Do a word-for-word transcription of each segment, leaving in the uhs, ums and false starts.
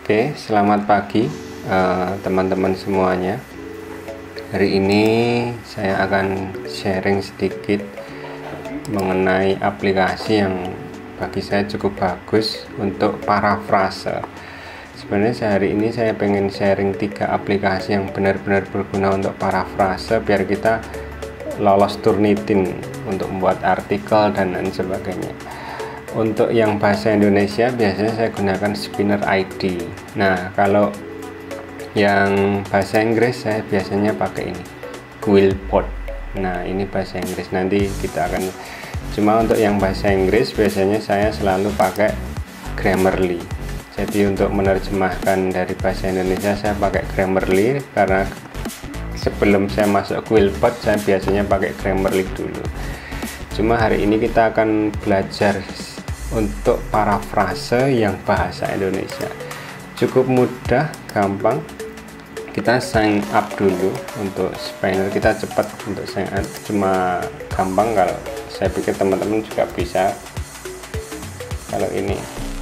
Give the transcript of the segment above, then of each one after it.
Oke, selamat pagi teman-teman uh, semuanya. Hari ini saya akan sharing sedikit mengenai aplikasi yang bagi saya cukup bagus untuk parafrase. Sebenarnya hari ini saya pengen sharing tiga aplikasi yang benar-benar berguna untuk parafrase biar kita lolos Turnitin untuk membuat artikel dan lain sebagainya. Untuk yang bahasa Indonesia biasanya saya gunakan Spinner I D. Nah, kalau yang bahasa Inggris saya biasanya pakai ini, Quillbot. Nah, ini bahasa Inggris. Nanti kita akan, cuma untuk yang bahasa Inggris biasanya saya selalu pakai Grammarly. Jadi untuk menerjemahkan dari bahasa Indonesia saya pakai Grammarly, karena sebelum saya masuk Quillbot saya biasanya pakai Grammarly dulu. Cuma hari ini kita akan belajar untuk parafrase yang bahasa Indonesia. Cukup mudah, gampang. Kita sign up dulu untuk Spinner, kita cepat untuk sign up, cuma gampang. Kalau saya pikir teman-teman juga bisa. Kalau ini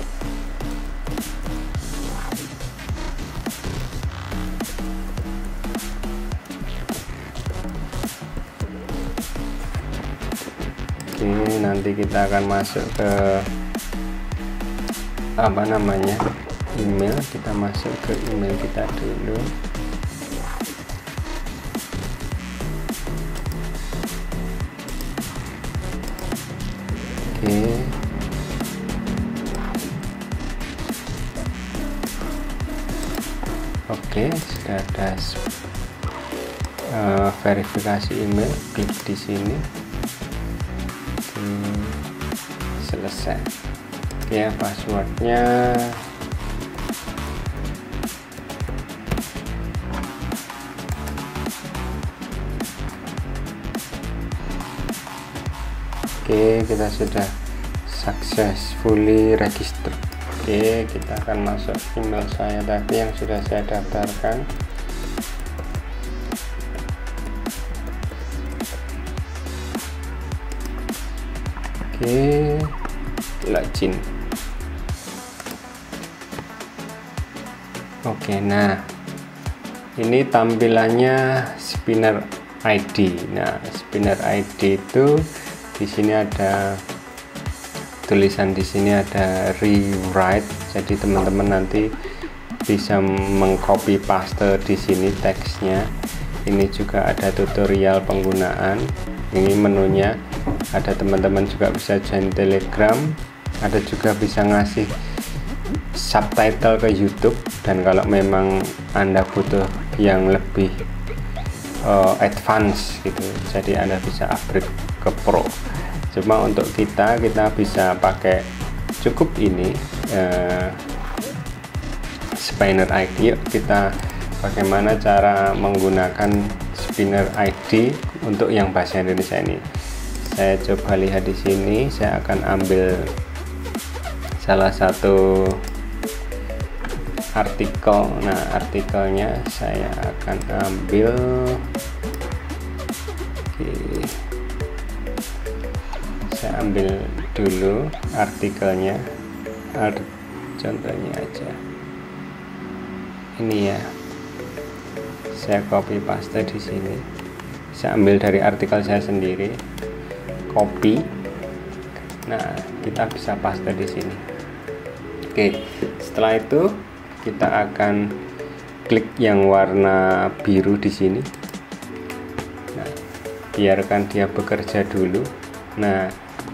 Oke, nanti kita akan masuk ke apa namanya email. Kita masuk ke email kita dulu. Oke, oke, sudah ada uh, verifikasi email. Klik di sini. Selesai. Oke, passwordnya oke, kita sudah successfully register. Oke, kita akan masuk email saya tadi yang sudah saya daftarkan. Oke, login. Oke, nah ini tampilannya Spinner I D. Nah, Spinner I D itu di sini ada tulisan, di sini ada rewrite. Jadi teman-teman nanti bisa mengcopy paste di sini teksnya. Ini juga ada tutorial penggunaan. Ini menunya. Ada teman-teman juga bisa join Telegram, ada juga bisa ngasih subtitle ke YouTube, dan kalau memang Anda butuh yang lebih uh, advance gitu, jadi Anda bisa upgrade ke Pro. Cuma untuk kita kita bisa pakai cukup ini uh, Spinner I D. Yuk kita bagaimana cara menggunakan Spinner I D untuk yang bahasa Indonesia ini. Saya coba lihat di sini. Saya akan ambil salah satu artikel. Nah, artikelnya saya akan ambil. Oke, saya ambil dulu artikelnya. Art, contohnya aja ini ya. Saya copy paste di sini. Saya ambil dari artikel saya sendiri. Copy. Nah, kita bisa paste di sini. Oke, setelah itu kita akan klik yang warna biru di sini. Nah, biarkan dia bekerja dulu. Nah,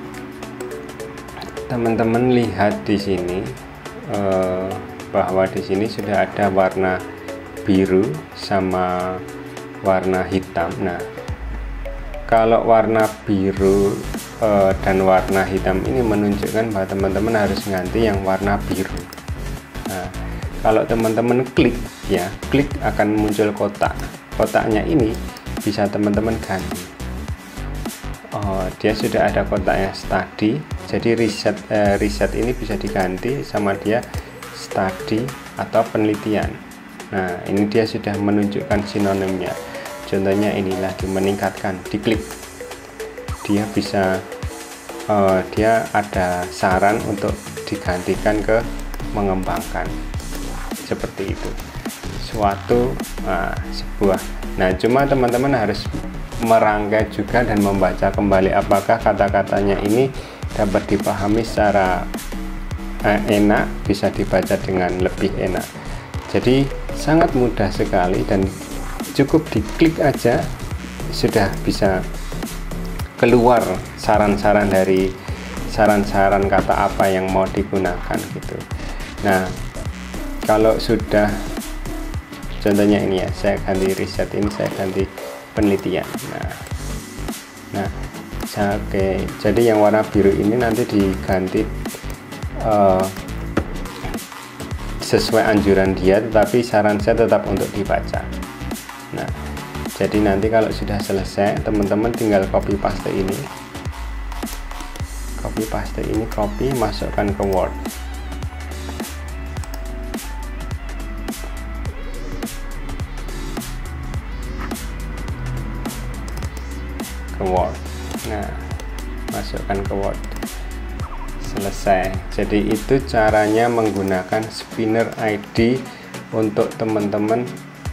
teman-teman lihat di sini eh, bahwa di sini sudah ada warna biru sama warna hitam. Nah, kalau warna biru uh, dan warna hitam ini menunjukkan bahwa teman-teman harus ganti yang warna biru. Nah, kalau teman-teman klik ya, klik akan muncul kotak. Kotaknya ini bisa teman-teman ganti. Oh, dia sudah ada kotaknya study. Jadi riset uh, riset ini bisa diganti sama dia study atau penelitian. Nah, ini dia sudah menunjukkan sinonimnya. Contohnya ini lagi meningkatkan, diklik dia bisa uh, dia ada saran untuk digantikan ke mengembangkan. seperti itu, suatu uh, sebuah. Nah, cuma teman-teman harus merangkai juga dan membaca kembali apakah kata-katanya ini dapat dipahami secara uh, enak, bisa dibaca dengan lebih enak. Jadi sangat mudah sekali dan cukup diklik aja sudah bisa keluar saran-saran dari saran-saran kata apa yang mau digunakan gitu. Nah, kalau sudah contohnya ini ya, saya ganti riset ini, saya ganti penelitian. Nah, nah, saya, oke. Jadi yang warna biru ini nanti diganti uh, sesuai anjuran dia, tetapi saran saya tetap untuk dibaca. Nah, jadi nanti kalau sudah selesai, teman-teman tinggal copy paste ini, copy paste ini, copy, masukkan ke Word. Ke Word. Nah, masukkan ke Word. Selesai. Jadi itu caranya menggunakan spinner I D untuk teman-teman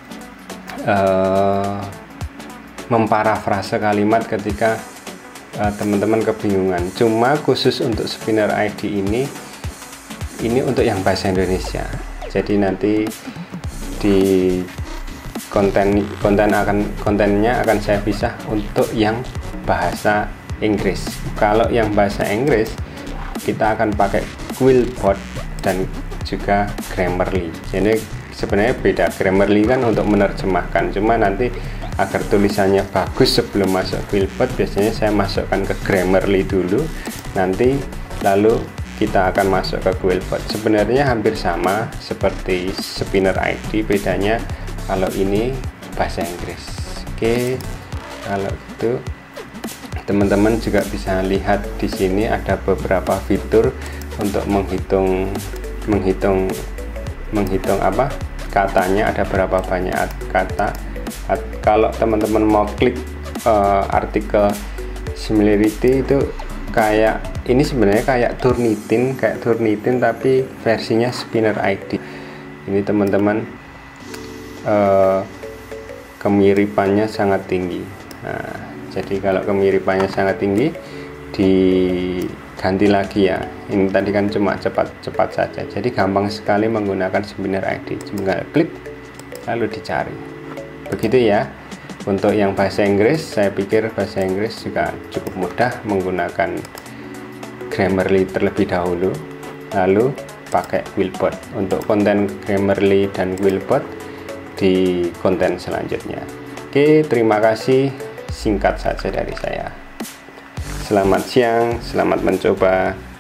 uh, memparafrase kalimat ketika teman-teman uh, kebingungan. Cuma khusus untuk spinner I D ini ini untuk yang bahasa Indonesia. Jadi nanti di konten konten akan kontennya akan saya pisah untuk yang bahasa Inggris. Kalau yang bahasa Inggris kita akan pakai Quillbot dan juga Grammarly. Jadi sebenarnya beda. Grammarly kan untuk menerjemahkan, cuma nanti agar tulisannya bagus sebelum masuk Quillbot, biasanya saya masukkan ke Grammarly dulu, nanti lalu kita akan masuk ke Quillbot. Sebenarnya hampir sama seperti spinner I D, bedanya kalau ini bahasa Inggris. Oke, kalau itu teman-teman juga bisa lihat di sini ada beberapa fitur untuk menghitung menghitung menghitung apa katanya, ada berapa banyak kata. Kalau teman-teman mau klik uh, artikel similarity itu kayak ini, sebenarnya kayak Turnitin, kayak Turnitin tapi versinya spinner I D. Ini teman-teman uh, kemiripannya sangat tinggi. Nah, jadi kalau kemiripannya sangat tinggi diganti lagi ya. Ini tadi kan cuma cepat-cepat saja. Jadi gampang sekali menggunakan spinner I D. Cuma klik lalu dicari. Begitu ya. Untuk yang bahasa Inggris, saya pikir bahasa Inggris juga cukup mudah menggunakan Grammarly terlebih dahulu, lalu pakai Quillbot. Untuk konten Grammarly dan Quillbot di konten selanjutnya. Oke, terima kasih. Singkat saja dari saya. Selamat siang, selamat mencoba.